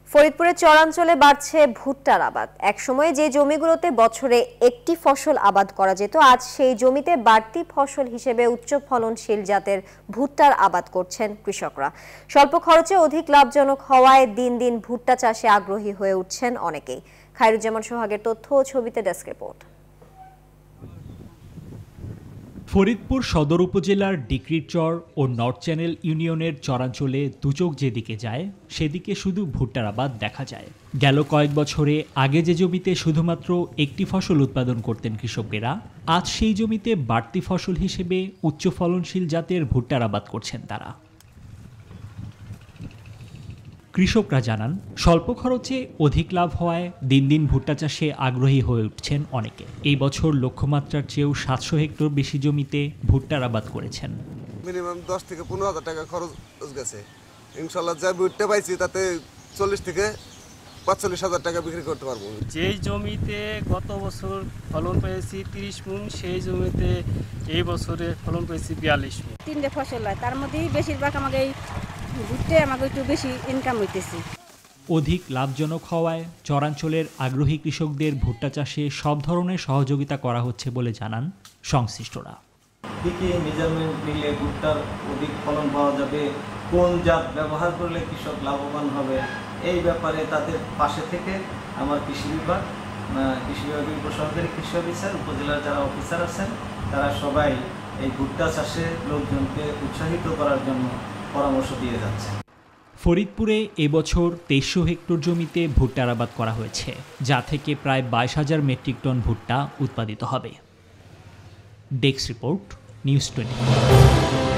ফরিদপুরের চরাঞ্চলে বাড়ছে ভুট্টার আবাদ। একসময় যে জমিগুলোতে বছরে একটি ফসল আবাদ করা যেত, আজ সেই জমিতে বাড়তি ফসল হিসেবে উচ্চ ফলনশীল জাতের ভুট্টার আবাদ করছেন কৃষকরা। স্বল্প খরচে অধিক লাভজনক হওয়ায় দিন দিন ভুট্টা চাষে আগ্রহী হয়ে উঠছেন অনেকেই। খায়রুজ্জামান সোহাগের তথ্য ও ছবিতে ডেস্ক রিপোর্ট। ফরিদপুর সদর উপজেলার ডিক্রিরচর ও নর্থ চ্যানেল ইউনিয়নের চরাঞ্চলে দুচোখ যেদিকে যায় সেদিকে শুধু ভুট্টার আবাদ দেখা যায়। গেল কয়েক বছরে আগে যে জমিতে শুধুমাত্র একটি ফসল উৎপাদন করতেন কৃষকেরা, আজ সেই জমিতে বাড়তি ফসল হিসেবে উচ্চ ফলনশীল জাতের ভুট্টার আবাদ করছেন তারা। কৃষকরা জানান, স্বল্প খরচে অধিক লাভ হওয়ায় দিন দিন ভুট্টা চাষে আগ্রহী হয়ে উঠছেন অনেকে। এই বছর লক্ষ্যমাত্রার চেয়েও 700 হেক্টর বেশি জমিতে ভুট্টার আবাদ করেছেন। মিনিমাম 10 থেকে 15,000 টাকা খরচ গেছে। ইনশাল্লাহ যা ভুট্টা পাইছি তাতে 40 থেকে 45,000 টাকা বিক্রি করতে পারবো। যেই জমিতে গত বছর ফলন পেয়েছি 30 মণ, সেই জমিতে এই বছরে ফলন পেয়েছি 42 মণ। 3টে ফসল হয়, তার মধ্যেই বেশিরভাগ আমাকে ভুট্টে আমাকে একটু বেশি ইনকাম হইতেছে। অধিক লাভজনক হওয়ায় চরাঞ্চলের আগ্রহী কৃষকদের ভুট্টা চাষে সব ধরনের সহযোগিতা করা হচ্ছে বলে জানান সংশ্লিষ্টরা। কি কি মেজারমেন্ট নিলে ভুট্টার অধিক ফলন পাওয়া যাবে, কোন জাত ব্যবহার করলে কৃষক লাভবান হবে, এই ব্যাপারে তাদের পাশে থেকে আমার কৃষি বিভাগের উপসহকারী কৃষি অফিসার, উপজেলার যারা অফিসার আছেন, তারা সবাই এই ভুট্টা চাষে লোকজনকে উৎসাহিত করার জন্য পরামর্শ দিয়ে যাচ্ছে। ফরিদপুরে এবছর 2300 হেক্টর জমিতে ভুট্টার আবাদ করা হয়েছে, যা থেকে প্রায় 22,000 মেট্রিক টন ভুট্টা উৎপাদিত হবে। Desk report, news 24।